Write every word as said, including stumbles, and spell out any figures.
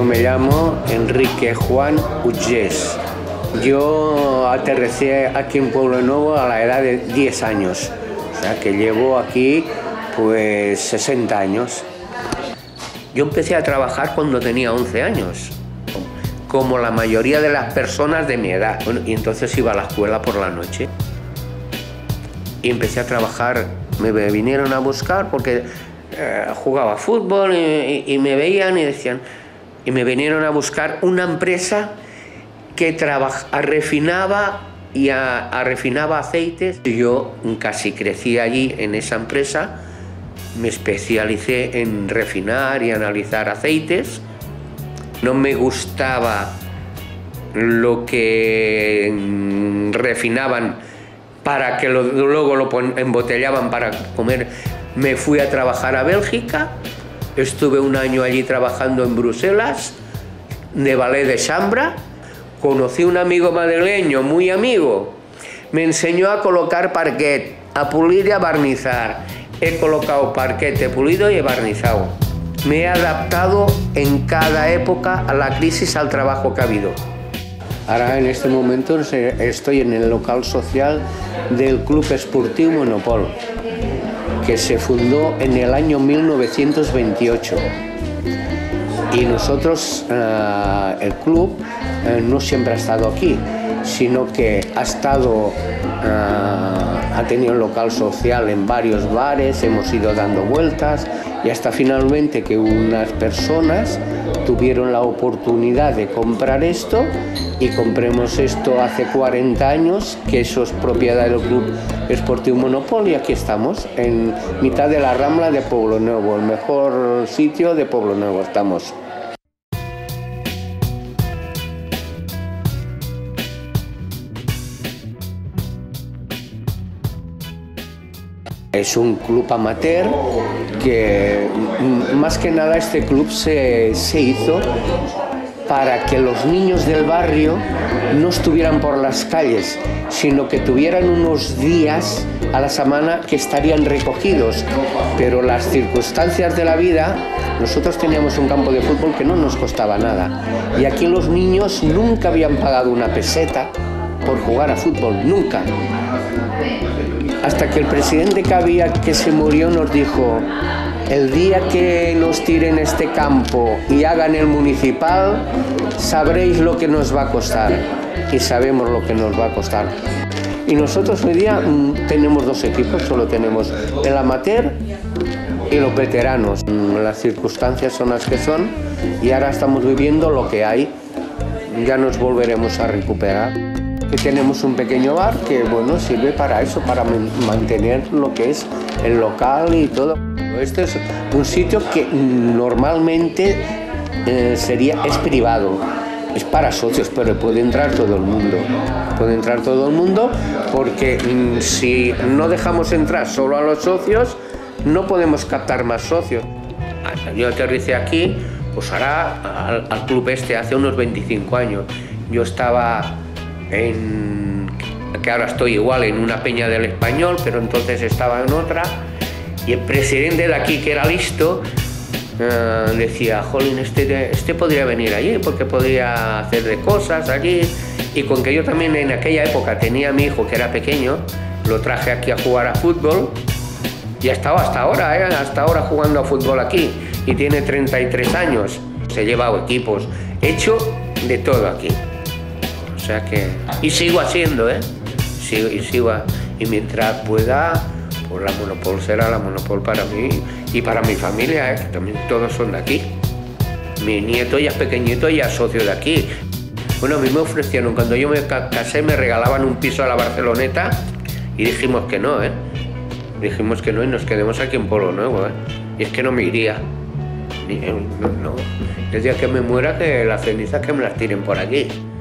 me llamo Enrique Juan Ullés. Yo aterricé aquí en Pueblo Nuevo a la edad de diez años, o sea que llevo aquí pues sesenta años. Yo empecé a trabajar cuando tenía once años, como la mayoría de las personas de mi edad. Bueno, y entonces iba a la escuela por la noche y empecé a trabajar. Me vinieron a buscar porque eh, jugaba fútbol y, y me veían y decían, y me vinieron a buscar una empresa que trabaja, refinaba y a, a refinaba aceites. Yo casi crecí allí en esa empresa, me especialicé en refinar y analizar aceites. No me gustaba lo que refinaban para que lo, luego lo embotellaban para comer. Me fui a trabajar a Bélgica, estuve un año allí trabajando en Bruselas, de Ballet de Chambra. Conocí a un amigo madrileño, muy amigo, me enseñó a colocar parquet, a pulir y a barnizar. He colocado parquet, he pulido y he barnizado. Me he adaptado en cada época a la crisis, al trabajo que ha habido. Ahora en este momento estoy en el local social del Club Esportiu Monopol, que se fundó en el año mil novecientos veintiocho. Y nosotros, eh, el club, eh, no siempre ha estado aquí, sino que ha estado, eh, ha tenido un local social en varios bares, hemos ido dando vueltas y hasta finalmente que unas personas tuvieron la oportunidad de comprar esto y compremos esto hace cuarenta años, que eso es propiedad del Club Esportiu Monopol, y aquí estamos, en mitad de la Rambla de Pueblo Nuevo, el mejor sitio de Pueblo Nuevo estamos. Es un club amateur que, más que nada, este club se, se hizo para que los niños del barrio no estuvieran por las calles, sino que tuvieran unos días a la semana que estarían recogidos. Pero las circunstancias de la vida, nosotros teníamos un campo de fútbol que no nos costaba nada. Y aquí los niños nunca habían pagado una peseta por jugar a fútbol, nunca. Hasta que el presidente que había, que se murió, nos dijo: el día que nos tiren este campo y hagan el municipal, sabréis lo que nos va a costar. Y sabemos lo que nos va a costar. Y nosotros hoy día mmm, tenemos dos equipos, solo tenemos el amateur y los veteranos. Las circunstancias son las que son y ahora estamos viviendo lo que hay. Ya nos volveremos a recuperar. Que tenemos un pequeño bar que, bueno, sirve para eso, para mantener lo que es el local y todo. Este es un sitio que normalmente eh, sería, es privado, es para socios, pero puede entrar todo el mundo. Puede entrar todo el mundo porque mm, si no dejamos entrar solo a los socios, no podemos captar más socios. Yo aterricé aquí, pues ahora al, al club este hace unos veinticinco años. Yo estaba en, que ahora estoy igual en una peña del Español, pero entonces estaba en otra, y el presidente de aquí, que era listo, uh, decía: jolín, este, este podría venir allí porque podría hacer de cosas allí. Y con que yo también en aquella época tenía a mi hijo que era pequeño, lo traje aquí a jugar a fútbol y ha estado hasta ahora, ¿eh? hasta ahora jugando a fútbol aquí, y tiene treinta y tres años. Se ha llevado equipos, he hecho de todo aquí. O sea que, y sigo haciendo, ¿eh? Sigo, y, sigo, y mientras pueda, pues la Monopol será la Monopol para mí y para mi familia, ¿eh? Que también todos son de aquí. Mi nieto ya es pequeñito y ya es socio de aquí. Bueno, a mí me ofrecieron, cuando yo me casé, me regalaban un piso a la Barceloneta y dijimos que no, ¿eh? Dijimos que no y nos quedemos aquí en Pueblo Nuevo, ¿eh? Y es que no me iría. Ni, no, no. El día que me muera, que las cenizas que me las tiren por aquí.